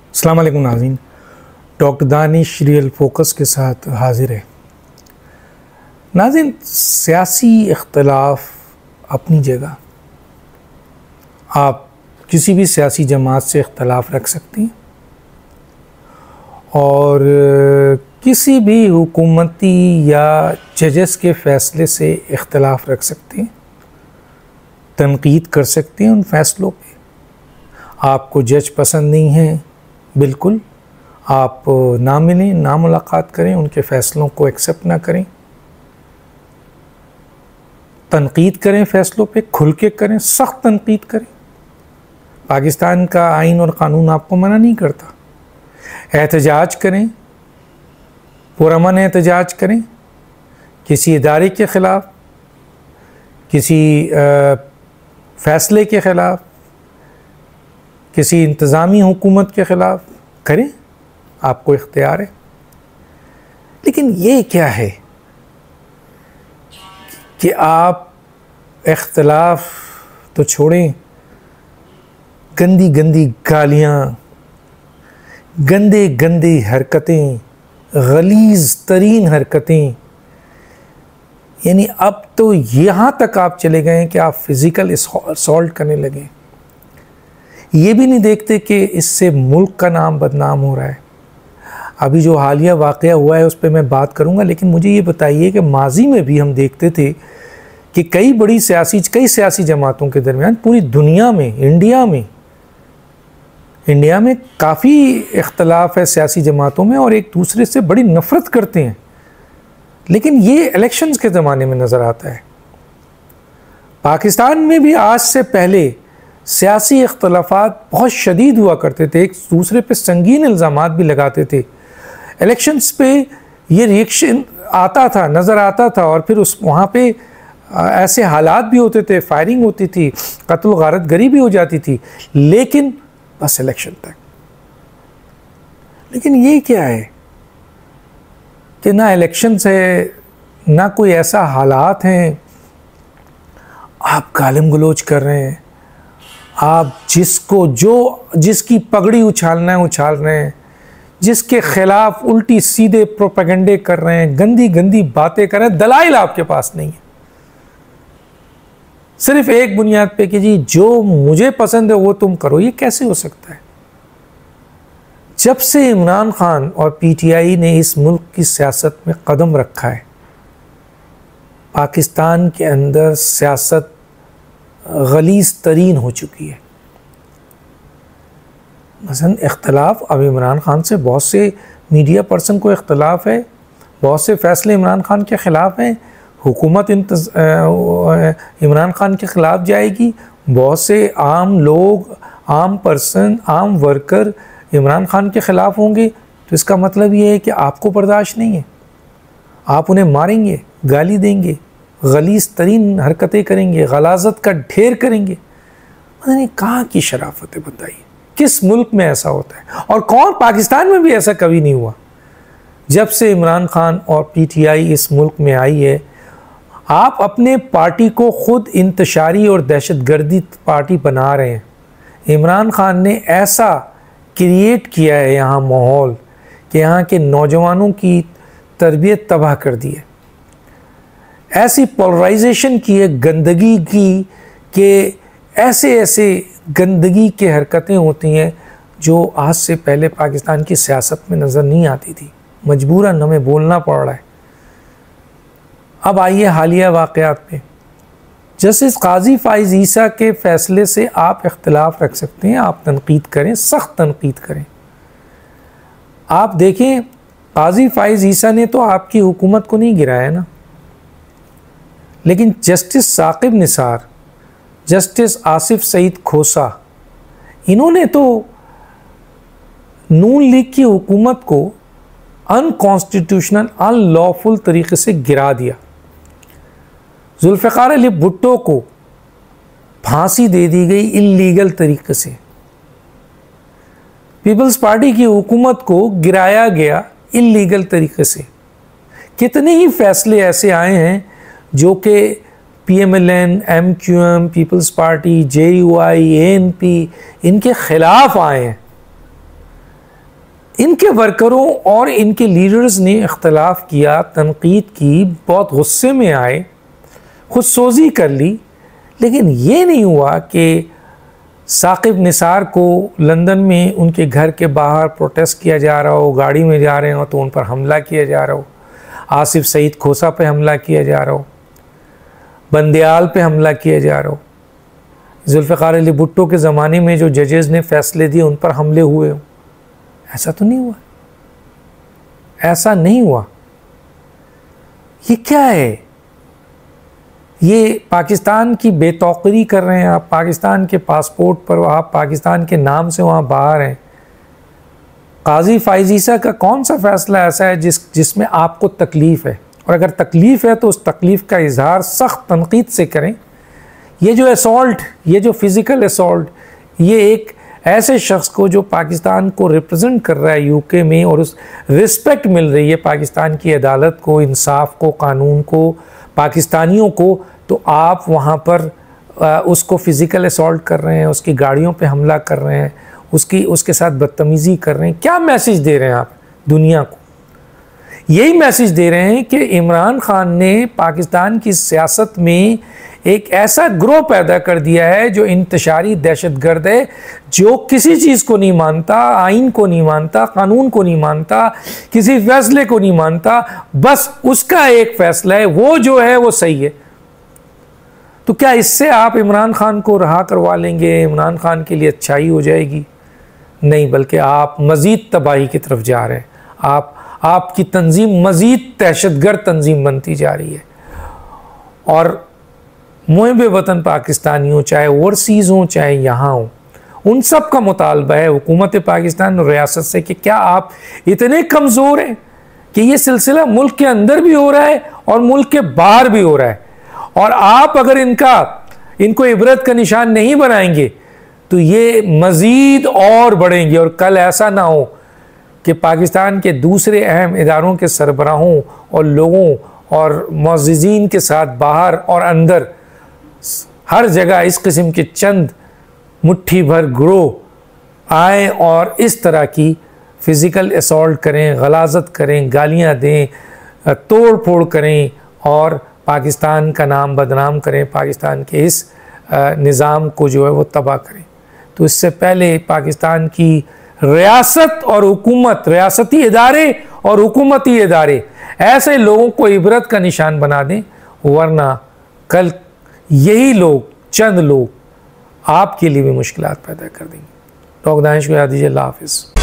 अस्सलाम वालेकुम नाज़रीन, डॉक्टर दानिश रियल फोकस के साथ हाजिर है। नाज़रीन, सियासी इख्तलाफ अपनी जगह, आप किसी भी सियासी जमात से इख्तलाफ रख सकती हैं और किसी भी हुकूमती या जजेस के फ़ैसले से इख्तलाफ रख सकती हैं, तनकीद कर सकती हैं उन फैसलों पे। आपको जज पसंद नहीं है, बिल्कुल आप ना मिलें, ना मुलाकात करें, उनके फ़ैसलों को एक्सेप्ट ना करें, तनकीद करें, फ़ैसलों पे खुल के करें, सख्त तनकीद करें। पाकिस्तान का आइन और क़ानून आपको मना नहीं करता। एहतजाज करें, पुरअमन एहतजाज करें, किसी इदारे के ख़िलाफ़, किसी फ़ैसले के ख़िलाफ़, किसी इंतज़ामी हुकूमत के ख़िलाफ़ करें, आपको इख्तियार है। लेकिन ये क्या है कि आप इख्तिलाफ तो छोड़ें, गंदी गंदी गालियाँ, गंदे गंदी हरकतें, गलीज़ तरीन हरकतें, यानी अब तो यहाँ तक आप चले गए हैं कि आप फ़िज़िकल असॉल्ट करने लगे। ये भी नहीं देखते कि इससे मुल्क का नाम बदनाम हो रहा है। अभी जो हालिया वाक़या हुआ है उस पर मैं बात करूँगा, लेकिन मुझे ये बताइए कि माजी में भी हम देखते थे कि कई सियासी जमातों के दरमियान पूरी दुनिया में, इंडिया में काफ़ी इख्तलाफ है सियासी जमातों में और एक दूसरे से बड़ी नफ़रत करते हैं। लेकिन ये इलेक्शंस के ज़माने में नज़र आता है। पाकिस्तान में भी आज से पहले सियासी इख्तलाफात बहुत शदीद हुआ करते थे, एक दूसरे पे संगीन इल्ज़ामात भी लगाते थे। इलेक्शंस पे ये रिएक्शन आता था, नज़र आता था, और फिर वहाँ पे ऐसे हालात भी होते थे, फायरिंग होती थी, कत्ल गारत गरी भी हो जाती थी, लेकिन बस इलेक्शन तक। लेकिन ये क्या है कि ना इलेक्शंस है, ना कोई ऐसा हालात हैं, आप गालिम गलोच कर रहे हैं, आप जिसकी पगड़ी उछालना है उछाल रहे हैं, जिसके खिलाफ उल्टी सीधे प्रोपेगेंडे कर रहे हैं, गंदी गंदी बातें कर रहे हैं। दलाइल आपके पास नहीं है, सिर्फ एक बुनियाद पे कि जी जो मुझे पसंद है वो तुम करो। ये कैसे हो सकता है? जब से इमरान खान और पीटीआई ने इस मुल्क की सियासत में कदम रखा है, पाकिस्तान के अंदर सियासत गलीज़ तरीन हो चुकी है। मसलन इख्तलाफ अब इमरान खान से, बहुत से मीडिया पर्सन को इख्तलाफ है, बहुत से फ़ैसले इमरान खान के ख़िलाफ़ हैं, हुकूमत इमरान खान के ख़िलाफ़ जाएगी, बहुत से आम लोग, आम पर्सन, आम वर्कर इमरान खान के ख़िलाफ़ होंगे। तो इसका मतलब ये है कि आपको बर्दाश्त नहीं है, आप उन्हें मारेंगे, गाली देंगे, गलीज़ तरीन हरकतें करेंगे, गलाज़त का ढेर करेंगे। पता नहीं कहाँ की शराफत है, बताइए किस मुल्क में ऐसा होता है? और कौन, पाकिस्तान में भी ऐसा कभी नहीं हुआ। जब से इमरान खान और पीटीआई इस मुल्क में आई है, आप अपने पार्टी को खुद इंतशारी और दहशतगर्दी पार्टी बना रहे हैं। इमरान खान ने ऐसा क्रिएट किया है यहाँ माहौल कि यहाँ के नौजवानों की तरबियत तबाह कर दी है। ऐसी पोलराइजेशन की है गंदगी की कि ऐसे गंदगी के हरकतें होती हैं जो आज से पहले पाकिस्तान की सियासत में नज़र नहीं आती थी। मजबूरन हमें बोलना पड़ रहा है। अब आइए हालिया वाक़यात पे। जस्टिस काजी फ़ाइज़ ईसा के फ़ैसले से आप इख्तिलाफ़ रख सकते हैं, आप तनकीद करें, सख्त तनकीद करें। आप देखें, काजी फ़ाइज़ ईसा ने तो आपकी हुकूमत को नहीं गिराया ना, लेकिन जस्टिस साकिब निसार, जस्टिस आसिफ सईद खोसा, इन्होंने तो नून लीग की हुकूमत को अनकॉन्स्टिट्यूशनल, अनलॉफुल तरीके से गिरा दिया। जुल्फ़िकार अली भुट्टो को फांसी दे दी गई इल्लीगल तरीके से। पीपल्स पार्टी की हुकूमत को गिराया गया इल्लीगल तरीके से। कितने ही फैसले ऐसे आए हैं जो कि PMLN, MQM, peoples party, JUI, ANP, इनके ख़िलाफ़ आए हैं। इनके वर्करों और इनके लीडर्स ने इख्तलाफ किया, तनकीद की, बहुत गुस्से में आए, खुदसोजी कर ली, लेकिन ये नहीं हुआ कि साकिब निसार को लंदन में उनके घर के बाहर प्रोटेस्ट किया जा रहा हो, गाड़ी में जा रहे हो तो उन पर हमला किया जा रहा हो, आसिफ सईद खोसा पे हमला किया जा रहा हो, बंदयाल पे हमला किया जा रहा हो, जुल्फ़िकार अली भुट्टो के ज़माने में जो जजेस ने फ़ैसले दिए उन पर हमले हुए हो। ऐसा तो नहीं हुआ, ऐसा नहीं हुआ। ये क्या है? ये पाकिस्तान की बेतौकरी कर रहे हैं आप। पाकिस्तान के पासपोर्ट पर आप पाकिस्तान के नाम से वहाँ बाहर हैं। काजी फ़ाइज़ ईसा का कौन सा फ़ैसला ऐसा है जिसमें आपको तकलीफ़ है? और अगर तकलीफ़ है तो उस तकलीफ़ का इजहार सख्त तनकीद से करें। ये जो असॉल्ट, ये जो फ़िज़िकल असॉल्ट, ये एक ऐसे शख्स को जो पाकिस्तान को रिप्रेजेंट कर रहा है यूके में, और उस रिस्पेक्ट मिल रही है पाकिस्तान की अदालत को, इंसाफ को, कानून को, पाकिस्तानियों को, तो आप वहाँ पर उसको फ़िज़िकल असॉल्ट कर रहे हैं, उसकी गाड़ियों पे हमला कर रहे हैं, उसके साथ बदतमीज़ी कर रहे हैं। क्या मैसेज दे रहे हैं आप दुनिया को? यही मैसेज दे रहे हैं कि इमरान खान ने पाकिस्तान की सियासत में एक ऐसा ग्रोह पैदा कर दिया है जो इंतशारी दहशतगर्द है, जो किसी चीज़ को नहीं मानता, आइन को नहीं मानता, कानून को नहीं मानता, किसी फैसले को नहीं मानता, बस उसका एक फैसला है, वो जो है वो सही है। तो क्या इससे आप इमरान खान को रहा करवा लेंगे? इमरान खान के लिए अच्छाई हो जाएगी? नहीं, बल्कि आप मज़ीद तबाही की तरफ जा रहे हैं। आपकी तंजीम मज़ीद दहशतगर्द तंजीम बनती जा रही है। और मुहिब वतन पाकिस्तानी हो, चाहे ओवरसीज़ हों चाहे यहाँ हों, उन सब का मुतालबा है हुकूमत पाकिस्तान और रियासत से कि क्या आप इतने कमज़ोर हैं कि ये सिलसिला मुल्क के अंदर भी हो रहा है और मुल्क के बाहर भी हो रहा है, और आप अगर इनको इबरत का निशान नहीं बनाएंगे तो ये मज़ीद और बढ़ेंगे। और कल ऐसा ना हो कि पाकिस्तान के दूसरे अहम इदारों के सरबराहों और लोगों और मुअज़्ज़िज़ीन के साथ बाहर और अंदर हर जगह इस किस्म के चंद मुट्ठी भर ग्रोह आए और इस तरह की फ़िज़िकल असॉल्ट करें, गलाज़त करें, गालियाँ दें, तोड़ फोड़ करें और पाकिस्तान का नाम बदनाम करें, पाकिस्तान के इस निज़ाम को जो है वो तबाह करें। तो इससे पहले पाकिस्तान की रियासत और हुकूमत, रियासती इदारे और हुकूमती इदारे ऐसे लोगों को इबरत का निशान बना दें, वरना कल यही लोग, चंद लोग, आपके लिए भी मुश्किलात पैदा कर देंगे। डॉक्टर दानिश को याद दीजिए। अल्लाह हाफ़िज़।